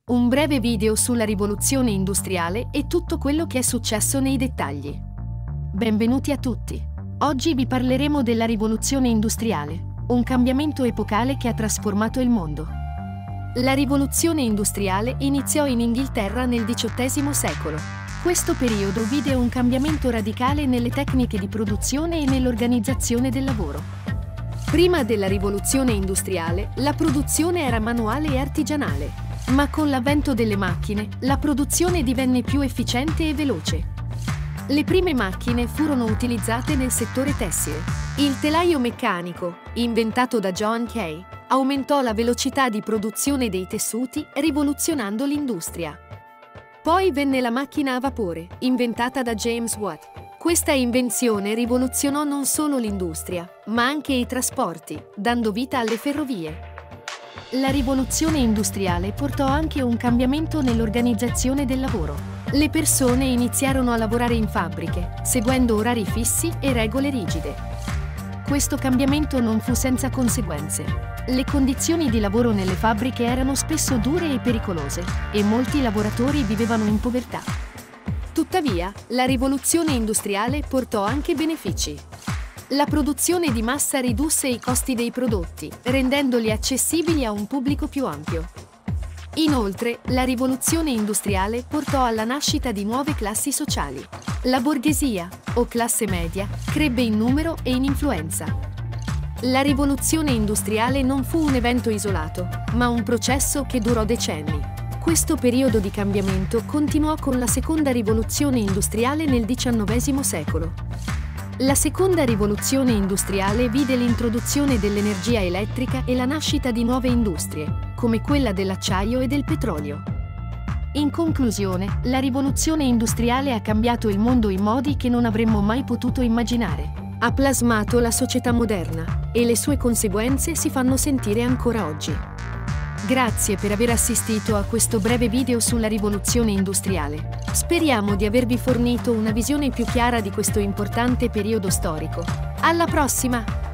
Un breve video sulla rivoluzione industriale e tutto quello che è successo nei dettagli. Benvenuti a tutti. Oggi vi parleremo della rivoluzione industriale, un cambiamento epocale che ha trasformato il mondo. La rivoluzione industriale iniziò in Inghilterra nel XVIII secolo. Questo periodo vide un cambiamento radicale nelle tecniche di produzione e nell'organizzazione del lavoro. Prima della rivoluzione industriale, la produzione era manuale e artigianale, ma con l'avvento delle macchine, la produzione divenne più efficiente e veloce. Le prime macchine furono utilizzate nel settore tessile. Il telaio meccanico, inventato da John Kay, aumentò la velocità di produzione dei tessuti, rivoluzionando l'industria. Poi venne la macchina a vapore, inventata da James Watt. Questa invenzione rivoluzionò non solo l'industria, ma anche i trasporti, dando vita alle ferrovie. La rivoluzione industriale portò anche un cambiamento nell'organizzazione del lavoro. Le persone iniziarono a lavorare in fabbriche, seguendo orari fissi e regole rigide. Questo cambiamento non fu senza conseguenze. Le condizioni di lavoro nelle fabbriche erano spesso dure e pericolose, e molti lavoratori vivevano in povertà. Tuttavia, la rivoluzione industriale portò anche benefici. La produzione di massa ridusse i costi dei prodotti, rendendoli accessibili a un pubblico più ampio. Inoltre, la rivoluzione industriale portò alla nascita di nuove classi sociali. La borghesia, o classe media, crebbe in numero e in influenza. La rivoluzione industriale non fu un evento isolato, ma un processo che durò decenni. Questo periodo di cambiamento continuò con la seconda rivoluzione industriale nel XIX secolo. La seconda rivoluzione industriale vide l'introduzione dell'energia elettrica e la nascita di nuove industrie, come quella dell'acciaio e del petrolio. In conclusione, la rivoluzione industriale ha cambiato il mondo in modi che non avremmo mai potuto immaginare. Ha plasmato la società moderna, e le sue conseguenze si fanno sentire ancora oggi. Grazie per aver assistito a questo breve video sulla rivoluzione industriale. Speriamo di avervi fornito una visione più chiara di questo importante periodo storico. Alla prossima!